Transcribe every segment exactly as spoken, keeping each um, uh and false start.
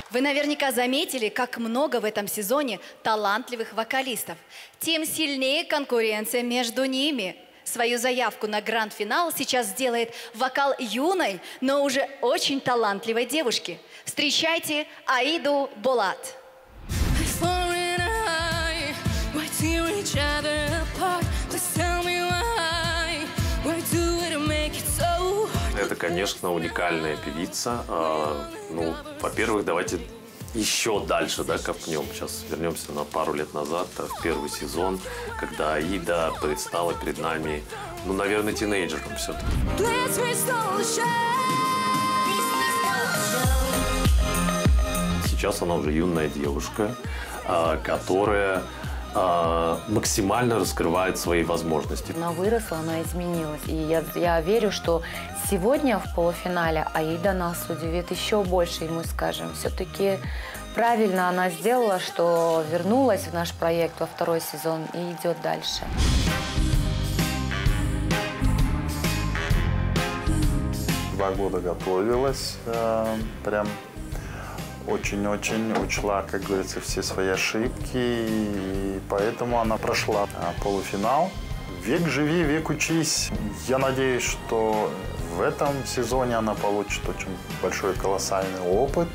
Вы наверняка заметили, как много в этом сезоне талантливых вокалистов. Тем сильнее конкуренция между ними. Свою заявку на гранд-финал сейчас сделает вокал юной, но уже очень талантливой девушки. Встречайте Аиду Болат. Это, конечно, уникальная певица. А, ну, во-первых, давайте еще дальше, да, копнем. Сейчас вернемся на пару лет назад, в первый сезон, когда Аида предстала перед нами, ну, наверное, тинейджером все-таки. Сейчас она уже юная девушка, а, которая а, максимально раскрывает свои возможности. Она выросла, она изменилась. И я, я верю, что сегодня в полуфинале Аида нас удивит еще больше, и мы скажем, все-таки правильно она сделала, что вернулась в наш проект во второй сезон и идет дальше. Два года готовилась, э, прям очень-очень учла, как говорится, все свои ошибки, и поэтому она прошла полуфинал. Век живи, век учись. Я надеюсь, что в этом сезоне она получит очень большой, колоссальный опыт.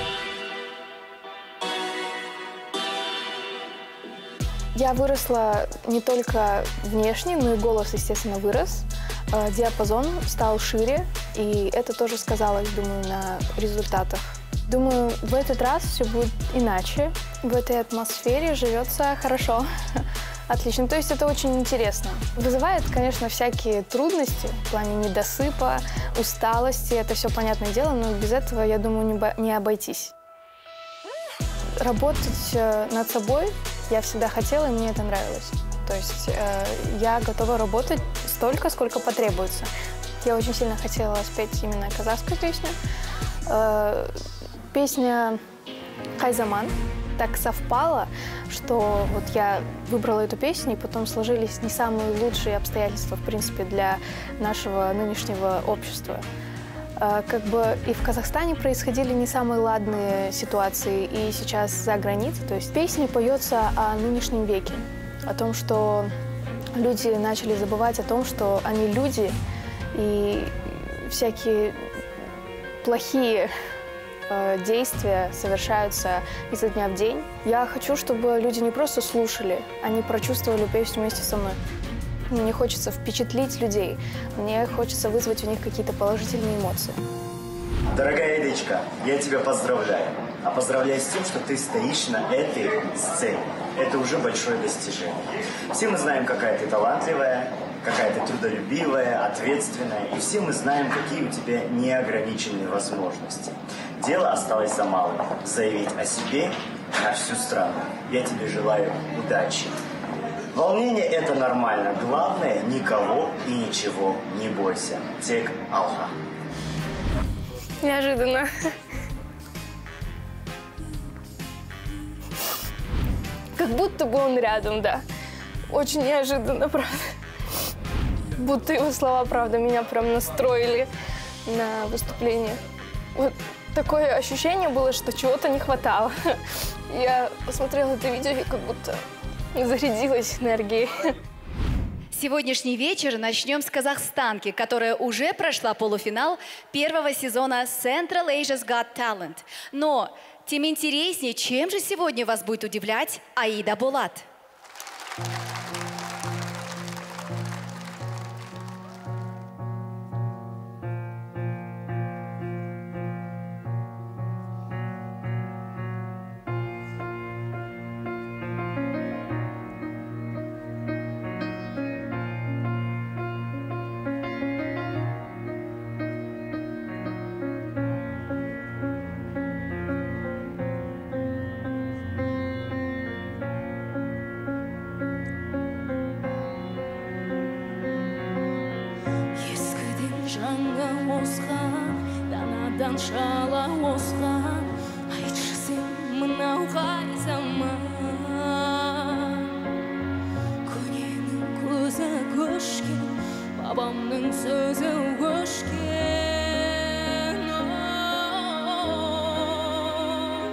Я выросла не только внешне, но и голос, естественно, вырос. Диапазон стал шире, и это тоже сказалось, думаю, на результатах. Думаю, в этот раз все будет иначе. В этой атмосфере живется хорошо. Отлично. То есть это очень интересно. Вызывает, конечно, всякие трудности в плане недосыпа, усталости. Это все понятное дело, но без этого, я думаю, не обойтись. Работать над собой я всегда хотела, и мне это нравилось. То есть э, я готова работать столько, сколько потребуется. Я очень сильно хотела спеть именно казахскую песню. Э, Песня «Кайзаман». Так совпало, что вот я выбрала эту песню, и потом сложились не самые лучшие обстоятельства, в принципе, для нашего нынешнего общества. Как бы и в Казахстане происходили не самые ладные ситуации, и сейчас за границей. То есть песня поется о нынешнем веке, о том, что люди начали забывать о том, что они люди, и всякие плохие действия совершаются изо дня в день. Я хочу, чтобы люди не просто слушали, они прочувствовали песню вместе со мной. Мне хочется впечатлить людей, мне хочется вызвать у них какие-то положительные эмоции. Дорогая Эдочка, я тебя поздравляю. А поздравляю с тем, что ты стоишь на этой сцене. Это уже большое достижение. Все мы знаем, какая ты талантливая, какая ты трудолюбивая, ответственная. И все мы знаем, какие у тебя неограниченные возможности. Дело осталось за малым. Заявить о себе на всю страну. Я тебе желаю удачи. Волнение – это нормально. Главное, никого и ничего не бойся. Тек Алха. Неожиданно. Как будто бы он рядом, да. Очень неожиданно, правда. Будто его слова, правда, меня прям настроили на выступление. Вот такое ощущение было, что чего-то не хватало. Я посмотрела это видео и как будто зарядилась энергией. Сегодняшний вечер начнем с казахстанки, которая уже прошла полуфинал первого сезона Central Asia's Got Talent. Но тем интереснее, чем же сегодня вас будет удивлять Аида Болат. Данадан шала осқан, айтшы сен мынау қай заман. Көненің көзі көшкен, бабамның сөзі өшкен.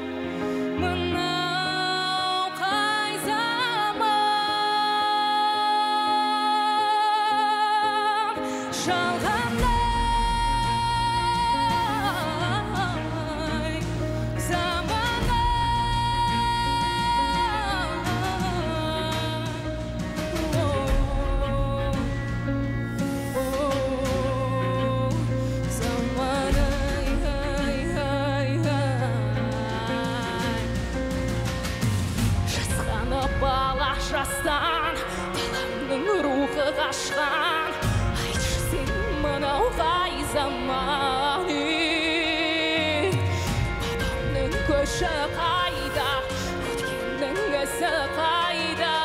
boşa kayda Ötkinden gelse kayda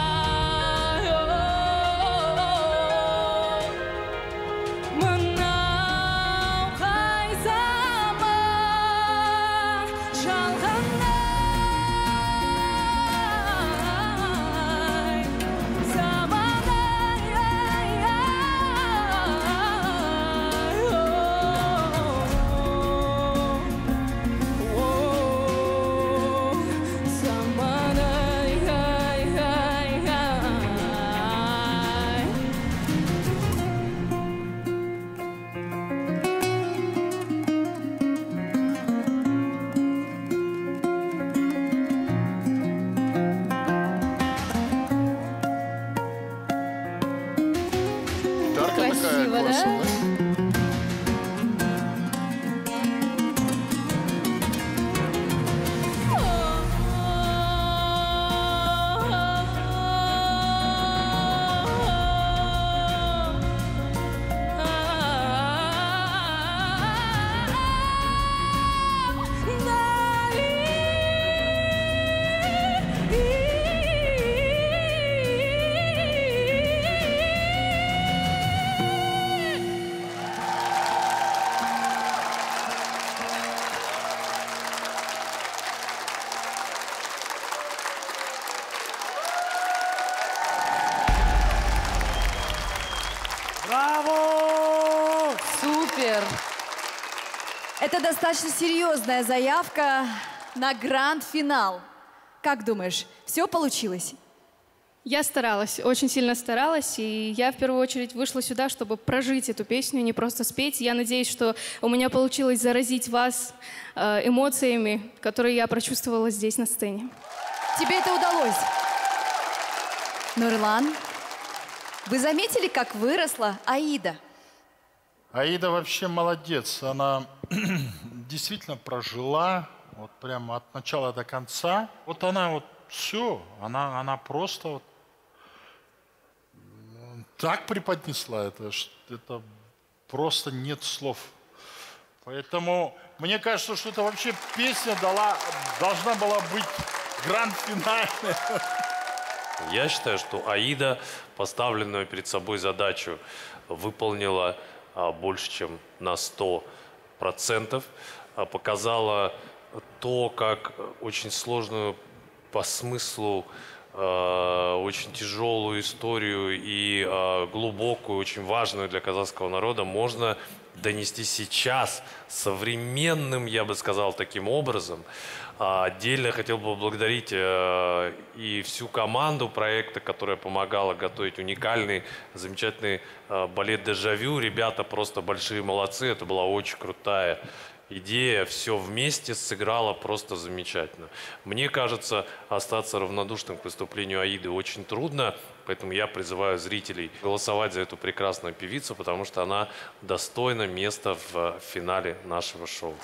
Mınao kay zaman çalganay Zaman ay ay ay Zaman ay ay ay ay Гитарка такая Красиво, да? классная, да? Супер! Это достаточно серьезная заявка на гранд-финал. Как думаешь, все получилось? Я старалась, очень сильно старалась, и я в первую очередь вышла сюда, чтобы прожить эту песню, не просто спеть. Я надеюсь, что у меня получилось заразить вас э, эмоциями, которые я прочувствовала здесь на сцене. Тебе это удалось. Нурлан, вы заметили, как выросла Аида? Аида вообще молодец. Она действительно прожила вот прямо от начала до конца. Вот она вот все, она, она просто вот так преподнесла это, что это просто нет слов. Поэтому мне кажется, что это вообще песня дала, должна была быть гранд-финальной. Я считаю, что Аида поставленную перед собой задачу выполнила а, больше, чем на сто процентов. А, показала то, как очень сложную по смыслу, э, очень тяжелую историю и э, глубокую, очень важную для казахского народа можно донести сейчас современным, я бы сказал, таким образом. А отдельно хотел бы поблагодарить э, и всю команду проекта, которая помогала готовить уникальный, замечательный э, балет «Дежавю». Ребята просто большие молодцы, это была очень крутая идея, все вместе сыграла просто замечательно. Мне кажется, остаться равнодушным к выступлению Аиды очень трудно, поэтому я призываю зрителей голосовать за эту прекрасную певицу, потому что она достойна места в финале нашего шоу.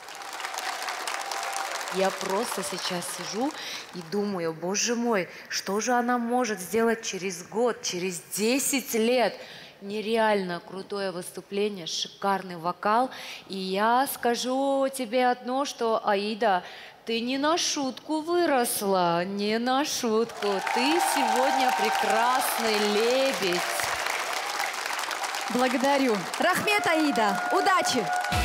Я просто сейчас сижу и думаю, боже мой, что же она может сделать через год, через десять лет? Нереально крутое выступление, шикарный вокал. И я скажу тебе одно, что, Аида, ты не на шутку выросла, не на шутку. Ты сегодня прекрасный лебедь. Благодарю. Рахмет, Аида. Удачи!